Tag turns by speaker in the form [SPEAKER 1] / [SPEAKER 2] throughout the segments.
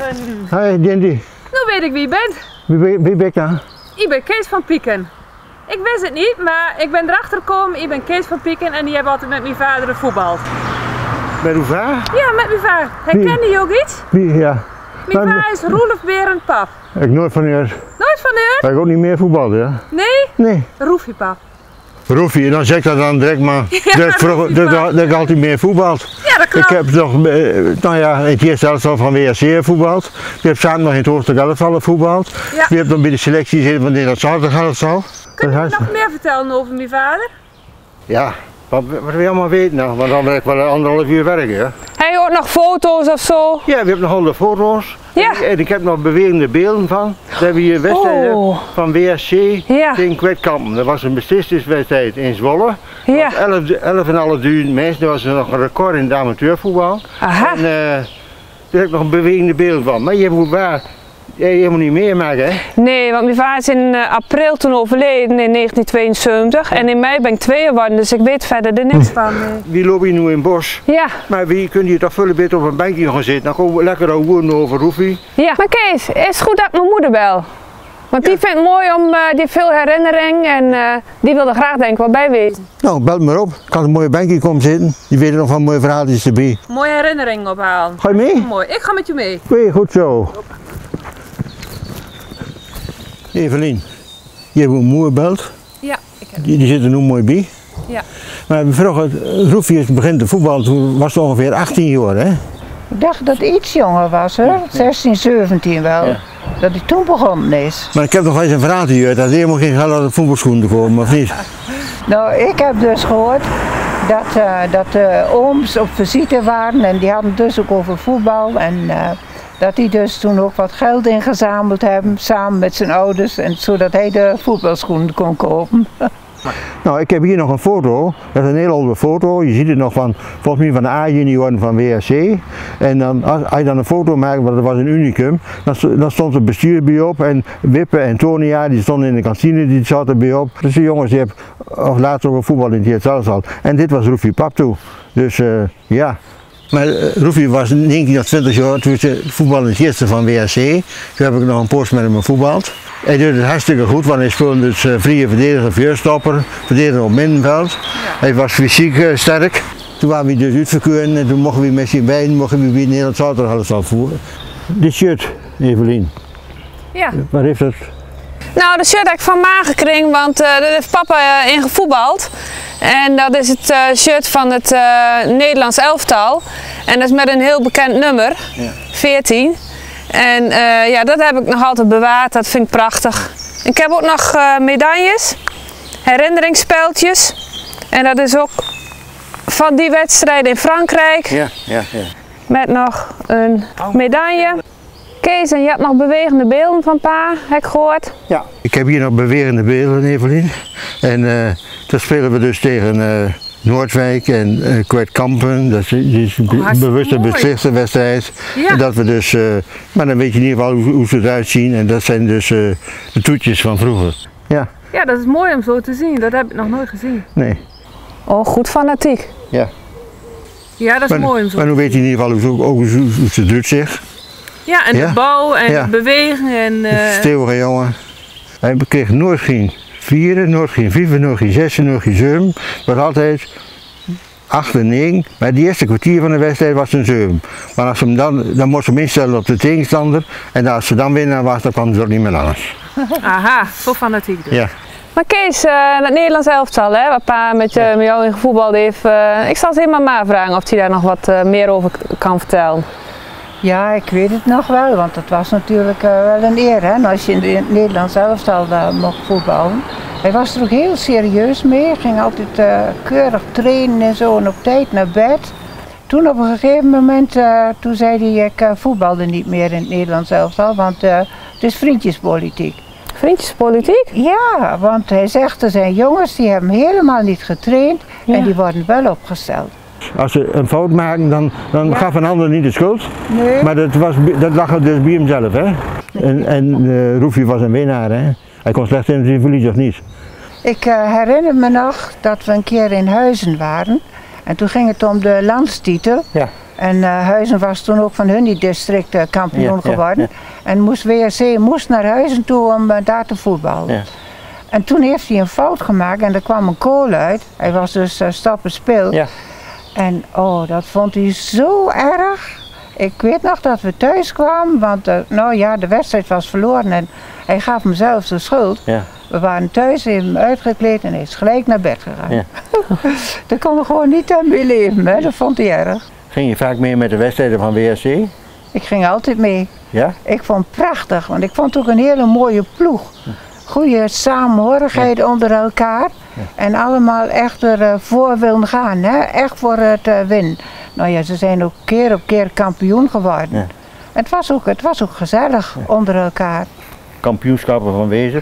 [SPEAKER 1] Goedemorgen.
[SPEAKER 2] Hoi, Dindy.
[SPEAKER 1] Nu weet ik wie je bent.
[SPEAKER 2] Wie ben ik dan?
[SPEAKER 1] Ik ben Kees van Pieken. Ik wist het niet, maar ik ben erachter gekomen. Ik ben Kees van Pieken en die hebben altijd met mijn vader gevoetbald.
[SPEAKER 2] Met uw vader?
[SPEAKER 1] Ja, met mijn vader. Herkende je ook iets?
[SPEAKER 2] Wie, ja.
[SPEAKER 1] Mijn vader is Roelof Berend Pap.
[SPEAKER 2] Heb ik nooit van gehoord.
[SPEAKER 1] Nooit van de
[SPEAKER 2] Heb ik ook niet meer voetballen, ja?
[SPEAKER 1] Nee?
[SPEAKER 2] Nee.
[SPEAKER 1] Roefie Pap.
[SPEAKER 2] Roefie, dan zeg ik dat dan direct, maar dat ik altijd meer voetbald.
[SPEAKER 1] Ja, dat klopt.
[SPEAKER 2] Ik heb nog, nou ja, in het eerste elftal van WRC gevoetbald. Ik heb samen nog in het hoogste elftal gevoetbald.
[SPEAKER 1] Ja.
[SPEAKER 2] Ik heb dan bij de selectie gezeten van Nederlands elftal.
[SPEAKER 1] Kun je nog meer vertellen over mijn vader?
[SPEAKER 2] Ja, wat wil je allemaal weten nou? Want dan ben ik wel 1,5 uur werken, hè?
[SPEAKER 1] Heb je ook nog foto's of zo?
[SPEAKER 2] Ja, we hebben nog 100 foto's.
[SPEAKER 1] Ja.
[SPEAKER 2] En ik heb nog bewegende beelden van. We hebben hier wedstrijden van WRC tegen Kwetkampen. Dat was een beslissingswedstrijd in Zwolle.
[SPEAKER 1] Ja.
[SPEAKER 2] 11.500 mensen, dat was nog een record in het amateurvoetbal.
[SPEAKER 1] Aha.
[SPEAKER 2] En daar heb ik nog een bewegende beeld van. Maar je hebt waar helemaal niet meemaken, hè?
[SPEAKER 1] Nee, want mijn vader is in april toen overleden in 1972 en in mei ben ik 2 geworden, dus ik weet verder er niks van.
[SPEAKER 2] Wie lopen hier nu in het bos?
[SPEAKER 1] Ja.
[SPEAKER 2] Maar wie kun je toch veel beter op een bankje gaan zitten? Dan gaan we lekker ouwen over Roefie.
[SPEAKER 1] Ja. Maar Kees, is het goed dat ik mijn moeder bel? Want die vindt het mooi die heeft veel herinnering en die wil er graag denk ik wel bij wezen.
[SPEAKER 2] Nou, bel me op. Ik kan een mooie bankje komen zitten. Die weten nog van mooie verhaaltjes erbij.
[SPEAKER 1] Mooie herinneringen ophalen.
[SPEAKER 2] Ga je mee?
[SPEAKER 1] Mooi, ik ga met je mee.
[SPEAKER 2] Oké, goed zo. Evelien, je hebt een moeder belt.
[SPEAKER 1] Ja, ik heb
[SPEAKER 2] Die zit er nu mooi bij.
[SPEAKER 1] Ja.
[SPEAKER 2] Maar vroeger, Roefie begint te voetballen, toen was het ongeveer 18 jaar, hè?
[SPEAKER 3] Ik dacht dat hij iets jonger was, hoor. 16, 17 wel.
[SPEAKER 2] Ja.
[SPEAKER 3] Dat hij toen begonnen is.
[SPEAKER 2] Maar ik heb nog wel eens een verhaal gehoord dat er helemaal geen geld uit de voetbalschoenen te komen, of niet?
[SPEAKER 3] Nou, ik heb dus gehoord dat de ooms op visite waren en die hadden dus ook over voetbal. En dat die dus toen ook wat geld ingezameld hebben, samen met zijn ouders, en zodat hij de voetbalschoenen kon kopen.
[SPEAKER 2] Nou, ik heb hier nog een foto. Dat is een heel oude foto. Je ziet het nog van, volgens mij van de A-junioren van WRC. En dan, als je dan een foto maakt, want dat was een unicum, dan stond het bestuur bij op. En Wippe en Tonia, die stonden in de kantine, die zaten bij op. Dus die jongens, die hebben of later ook een voetbal in het al. En dit was Roefie Pap toe. Dus ja. Maar Roefie was 19 of 20 jaar toen ze voetbal in het eerste van WRC. Toen heb ik nog een post met hem gevoetbald. Hij deed het hartstikke goed, want hij speelde dus vrije verdediger, vuurstopper, verdediger op middenveld. Ja. Hij was fysiek sterk. Toen waren we dus uitverkoren en toen mochten we met z'n beiden weer Nederlands elftal voeren. Dit shirt, Evelien.
[SPEAKER 1] Ja.
[SPEAKER 2] Waar heeft dat?
[SPEAKER 1] Nou, dat shirt heb ik van ma gekregen, want daar heeft papa in gevoetbald. En dat is het shirt van het Nederlands elftal. En dat is met een heel bekend nummer, ja. 14. En ja, dat heb ik nog altijd bewaard, dat vind ik prachtig. Ik heb ook nog medailles, herinneringsspeltjes. En dat is ook van die wedstrijd in Frankrijk.
[SPEAKER 2] Ja, ja, ja.
[SPEAKER 1] Met nog een medaille. Kees, en je hebt nog bewegende beelden van pa, heb ik gehoord?
[SPEAKER 2] Ja. Ik heb hier nog bewegende beelden, Evelien. En toen spelen we dus tegen Noordwijk en Kwetkampen. Dat is een bewuste beslissingswedstrijd. Ja. En dat we dus, maar dan weet je in ieder geval hoe ze eruit zien. En dat zijn dus de toetjes van vroeger. Ja.
[SPEAKER 1] Ja, dat is mooi om zo te zien. Dat heb ik nog nooit gezien.
[SPEAKER 2] Nee.
[SPEAKER 1] Oh, goed fanatiek.
[SPEAKER 2] Ja.
[SPEAKER 1] Ja, dat is mooi om zo te zien.
[SPEAKER 2] Maar nu weet je in ieder geval hoe ze doet zich.
[SPEAKER 1] Ja, en de bouw en de beweging. En
[SPEAKER 2] stevige jongen. Hij kreeg nooit geen 4, nooit geen 5, nooit geen 6, nooit geen 7. Maar altijd 8 en 9. Maar het eerste kwartier van de wedstrijd was een 7. Maar als ze hem dan moest ze hem instellen op de tegenstander. En als ze dan winnen was, dan kwam ze ook niet meer langs.
[SPEAKER 1] Aha, zo fanatiek dus.
[SPEAKER 2] Ja.
[SPEAKER 1] Maar Kees, het Nederlands elftal, hè, waar pa met jou in gevoetbald heeft. Ik zal het helemaal maar vragen of hij daar nog wat meer over kan vertellen.
[SPEAKER 3] Ja, ik weet het nog wel, want het was natuurlijk wel een eer, hè, als je in het Nederlands elftal mocht voetballen. Hij was er ook heel serieus mee, ging altijd keurig trainen en zo en op tijd naar bed. Toen op een gegeven moment, toen zei hij, ik voetbalde niet meer in het Nederlands elftal, want het is vriendjespolitiek.
[SPEAKER 1] Vriendjespolitiek?
[SPEAKER 3] Ja, want hij zegt, er zijn jongens die hebben helemaal niet getraind en die worden wel opgesteld.
[SPEAKER 2] Als ze een fout maken, dan gaf een ander niet de schuld.
[SPEAKER 3] Nee.
[SPEAKER 2] Maar dat lag dus bij hemzelf, hè. En Roefie was een winnaar, hè. Hij kon slecht in zijn verlies of niet.
[SPEAKER 3] Ik herinner me nog dat we een keer in Huizen waren. En toen ging het om de landstitel.
[SPEAKER 2] Ja.
[SPEAKER 3] En Huizen was toen ook van hun die district kampioen geworden.
[SPEAKER 2] Ja.
[SPEAKER 3] En WRC moest naar Huizen toe om daar te voetballen.
[SPEAKER 2] Ja.
[SPEAKER 3] En toen heeft hij een fout gemaakt en er kwam een kool uit. Hij was dus stappenspil.
[SPEAKER 2] Ja.
[SPEAKER 3] En oh, dat vond hij zo erg. Ik weet nog dat we thuis kwamen, want nou ja, de wedstrijd was verloren en hij gaf mezelf de schuld.
[SPEAKER 2] Ja.
[SPEAKER 3] We waren thuis, hebben hem uitgekleed en hij is gelijk naar bed gegaan.
[SPEAKER 2] Ja.
[SPEAKER 3] Daar kon er gewoon niet aan mee leven, hè? Dat vond hij erg.
[SPEAKER 2] Ging je vaak mee met de wedstrijden van WRC?
[SPEAKER 3] Ik ging altijd mee.
[SPEAKER 2] Ja?
[SPEAKER 3] Ik vond het prachtig, want ik vond het ook een hele mooie ploeg. Goede samenhorigheid onder elkaar en allemaal echt ervoor willen gaan, hè? Echt voor het winnen. Nou ja, ze zijn ook keer op keer kampioen geworden.
[SPEAKER 2] Ja.
[SPEAKER 3] Het was ook gezellig onder elkaar.
[SPEAKER 2] Kampioenschappen van Wezep.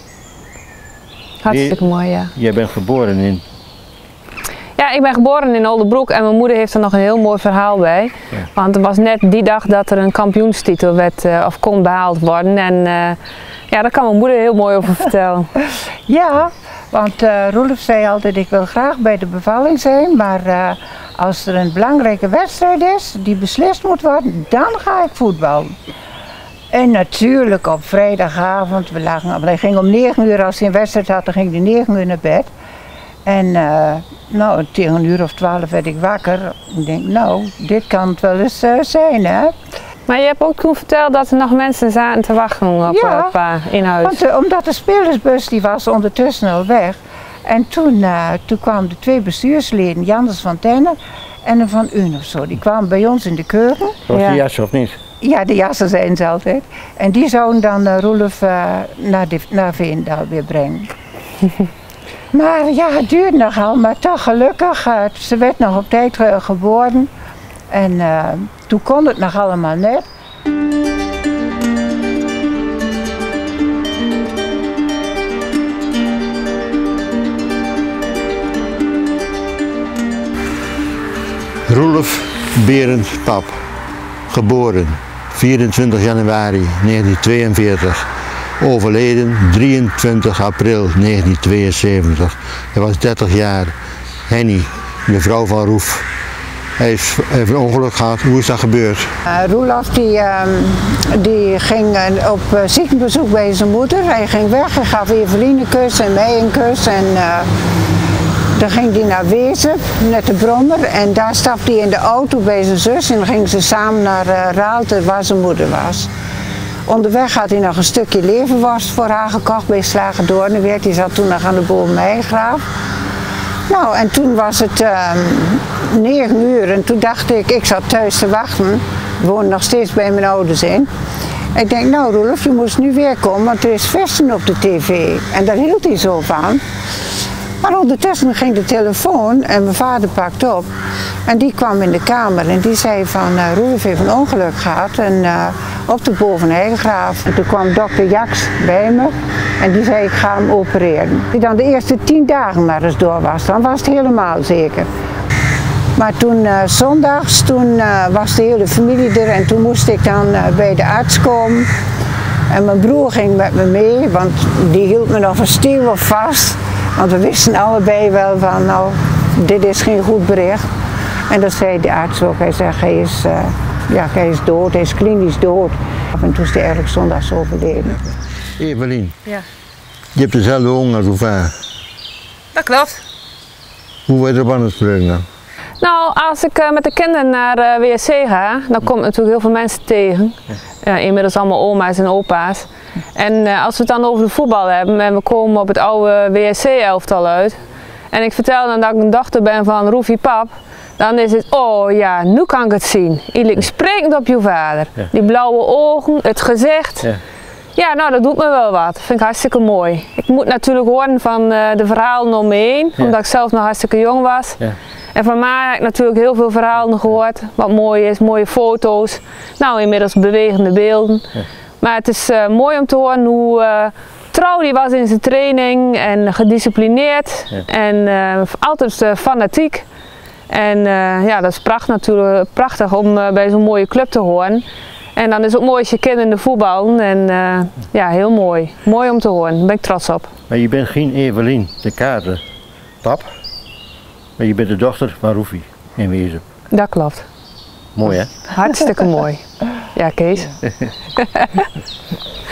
[SPEAKER 1] Hartstikke mooi, ja.
[SPEAKER 2] Jij bent geboren in...
[SPEAKER 1] Ja, ik ben geboren in Oldebroek en mijn moeder heeft er nog een heel mooi verhaal bij.
[SPEAKER 2] Ja.
[SPEAKER 1] Want het was net die dag dat er een kampioenstitel werd of kon behaald worden. En ja, daar kan mijn moeder heel mooi over vertellen.
[SPEAKER 3] Ja, want Roelof zei altijd, ik wil graag bij de bevalling zijn, maar als er een belangrijke wedstrijd is die beslist moet worden, dan ga ik voetballen. En natuurlijk op vrijdagavond, hij ging om 9 uur, als hij een wedstrijd had, dan ging hij 9 uur naar bed. En nou, tegen een uur of 12 werd ik wakker. Ik denk, nou, dit kan het wel eens zijn, hè.
[SPEAKER 1] Maar je hebt ook toen verteld dat er nog mensen zaten te wachten op pa in huis.
[SPEAKER 3] Want, omdat de spelersbus die was ondertussen al weg. En toen kwamen de 2 bestuursleden, Jannes van Tennen en een van Uno of zo. Die kwamen bij ons in de keuken.
[SPEAKER 2] Was die jas of niet?
[SPEAKER 3] Ja, de jassen zijn ze altijd. En die zouden dan Roelof naar Veenendaal weer brengen. Maar ja, het duurde nogal, maar toch gelukkig. Ze werd nog op tijd geboren. En toen kon het nog allemaal net.
[SPEAKER 2] Roelof Berend Pap, geboren 24 januari 1942, overleden 23 april 1972. Hij was 30 jaar. Henny, de vrouw van Roef. Hij heeft een ongeluk gehad. Hoe is dat gebeurd?
[SPEAKER 3] Roelof die ging op ziekenbezoek bij zijn moeder. Hij ging weg, hij gaf Eveline een kus en mij een kus. En dan ging hij naar Wezep, met de brommer. En daar stapte hij in de auto bij zijn zus en dan gingen ze samen naar Raalte, waar zijn moeder was. Onderweg had hij nog een stukje leverworst voor haar gekocht bij Slager Doornenweert. Die zat toen nog aan de Bovenmeigraaf. Nou, en toen was het 9 uur en toen dacht ik zat thuis te wachten. Ik woonde nog steeds bij mijn ouders in. Ik denk, nou Roelof, je moest nu weer komen, want er is vesten op de tv. En daar hield hij zo van. Maar ondertussen ging de telefoon en mijn vader pakte op. En die kwam in de kamer en die zei van, Roelof heeft een ongeluk gehad en, op de Bovenheigraaf. En toen kwam dokter Jaks bij me en die zei, ik ga hem opereren. Die dan de eerste 10 dagen maar eens door was, dan was het helemaal zeker. Maar toen zondags, was de hele familie er en toen moest ik dan bij de arts komen. En mijn broer ging met me mee, want die hield me nog een stevig vast. Want we wisten allebei wel van, nou, dit is geen goed bericht. En dat zei de arts ook, hij zei, hij is dood, hij is klinisch dood. En toen is hij eigenlijk zondags overleden.
[SPEAKER 2] Evelien,
[SPEAKER 1] Ja.
[SPEAKER 2] je hebt dezelfde ogen als uw vader.
[SPEAKER 1] Dat klopt.
[SPEAKER 2] Hoe word je erop aan het spreken dan?
[SPEAKER 1] Nou, als ik met de kinderen naar WRC ga, dan kom ik natuurlijk heel veel mensen tegen. Inmiddels allemaal oma's en opa's. En als we het dan over de voetbal hebben en we komen op het oude WRC-elftal uit. En ik vertel dan dat ik een dochter ben van Roefie Pap. Dan is het, oh ja, nu kan ik het zien. Je lijkt sprekend op je vader.
[SPEAKER 2] Ja.
[SPEAKER 1] Die blauwe ogen, het gezicht.
[SPEAKER 2] Ja.
[SPEAKER 1] Ja, nou dat doet me wel wat. Dat vind ik hartstikke mooi. Ik moet natuurlijk horen van de verhalen om me heen, omdat ik zelf nog hartstikke jong was.
[SPEAKER 2] Ja.
[SPEAKER 1] En van mij heb ik natuurlijk heel veel verhalen gehoord, wat mooi is, mooie foto's. Nou, inmiddels bewegende beelden.
[SPEAKER 2] Ja.
[SPEAKER 1] Maar het is mooi om te horen hoe trouw die was in zijn training en gedisciplineerd.
[SPEAKER 2] Ja.
[SPEAKER 1] En altijd fanatiek. En ja, dat is prachtig om bij zo'n mooie club te horen. En dan is het ook mooi als je kind in de voetbal. En ja, heel mooi. Mooi om te horen. Daar ben ik trots op.
[SPEAKER 2] Maar je bent geen Evelien de Kaarten, Pap. Maar je bent de dochter van Roefie in Wezep.
[SPEAKER 1] Dat klopt.
[SPEAKER 4] Mooi hè?
[SPEAKER 1] Hartstikke mooi. Ja, Kees.